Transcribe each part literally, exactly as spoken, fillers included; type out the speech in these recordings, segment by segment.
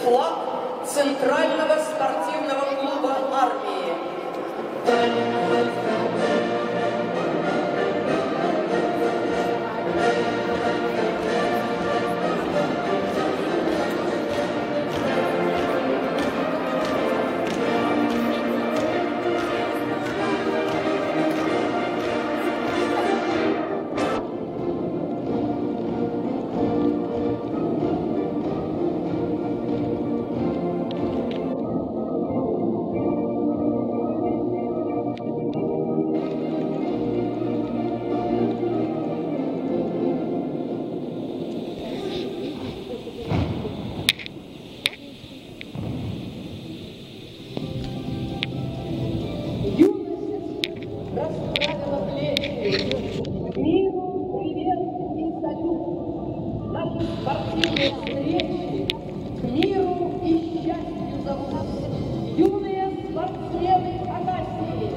флаг Центрального спортивного клуба армии. Спортивные встречи к миру и счастью зовут юные спортсмены Хакасии.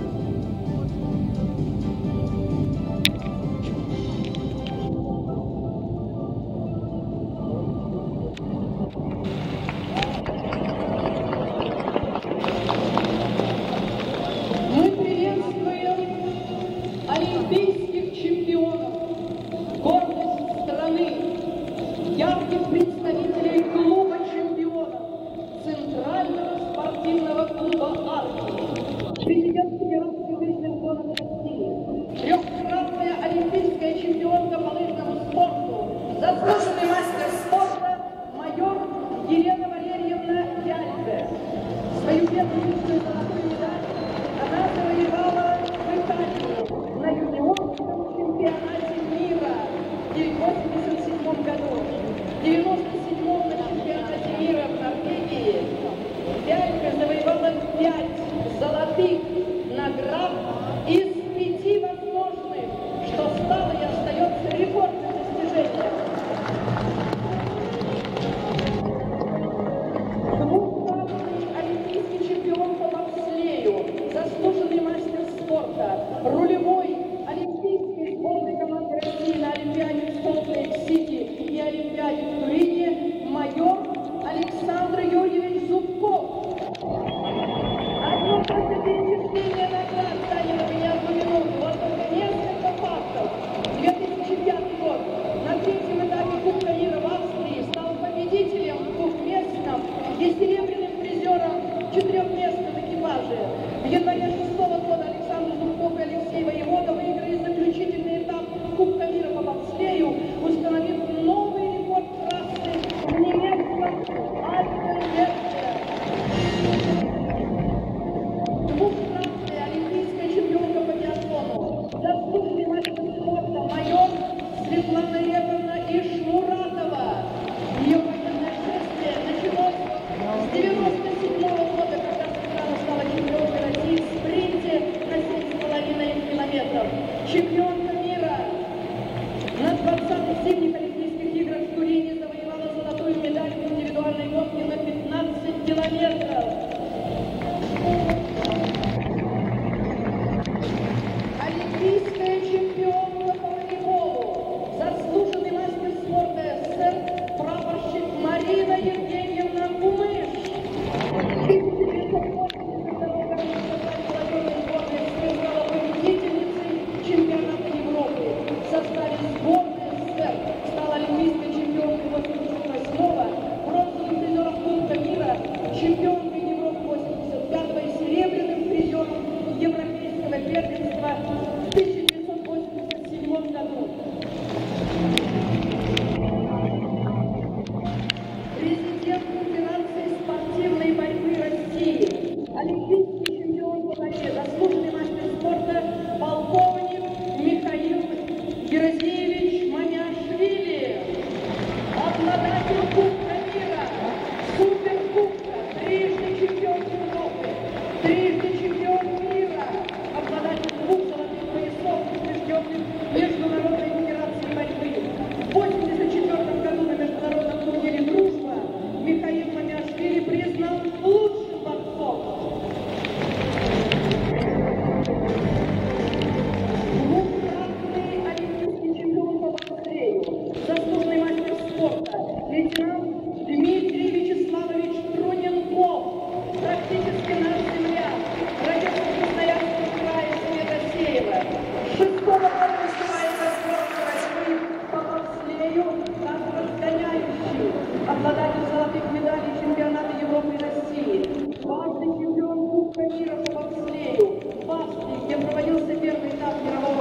Мы приветствуем олимпийских чемпионов, гордость страны, ярких представителей клуба чемпионов Центрального спортивного клуба армии, президент Федерации лыжных гонок России, трехкратная олимпийская чемпионка по лыжному спорту, заслуженный мастер спорта майор Елена Валерьевна Яльбе. Свою первую золотую медаль она завоевала в Италии на юниорском чемпионате мира в восемьдесят седьмом году. В девяносто седьмом на чемпионате мира в Норвегии Яльбе завоевала пять золотых наград из пяти возможных, что стало и остается рекордным достижением. Двукратный олимпийский чемпион по бобслею, заслуженный мастер спорта, рулевой олимпийской сборной команды России на Олимпиаде в Солт-Лейк-Сити и Олимпиаде в Турине майор Александр Юрьевич Зубков. Одно только перечисление наград заняло меня одну минуту. Вот только несколько фактов. две тысячи пятый год. На третьем этапе Кубка мира в Австрии стал победителем в двухместном и серебряным призером в четырехместном экипаже. В январе шестого года Александр Зубков и Алексей Воевода выиграли заключительный этап Кубка мира по бобслею, установив новый рекорд трассы в немецком Альпенвехте. Двукратная олимпийская чемпионка по биатлону, заслуженный мастер спорта майор Светлана Олеговна Ишмуратова. Ее военное шествие началось с девяносто седьмого года, когда Светлана стала чемпионкой России в спринте на семь с половиной километров. Чемпионка мира на двадцатых зимних Олимпийских играх в Турине завоевала золотую медаль в индивидуальной гонке на пятнадцать километров. Олимпийская чемпионка по волейболу, заслуженный мастер спорта СССР, прапорщик Марина Евгеньевна Кумыш. В тысяча девятьсот восемьдесят втором году молодежной сборной СССР стала победительницей чемпионата Европы. В составе сборной СССР стала олимпийской чемпионкой восемьдесят восьмого, бронзовым призером Кубка мира, чемпионкой Европы восемьдесят пятого и серебряным призером Европейского первенства в тысяча девятьсот восемьдесят седьмом году. Президент Федерации спортивной борьбы России, олимпийский чемпион по борьбе, заслуженный мастер спорта, полковник Михаил Герзиевич Маняшвили, обладатель Кубка мира, Суперкубка, трижды чемпион Европы, трижды чемпион мира, обладатель двух золотых поясов, утвержденных Международной федерацией борьбы. В восемьдесят четвёртом году на международном турнире «Дружба» Михаил Маняшвили признан лучшим борцом. Двукратный олимпийский чемпион по бобслею, заслуженный мастер спорта, мирового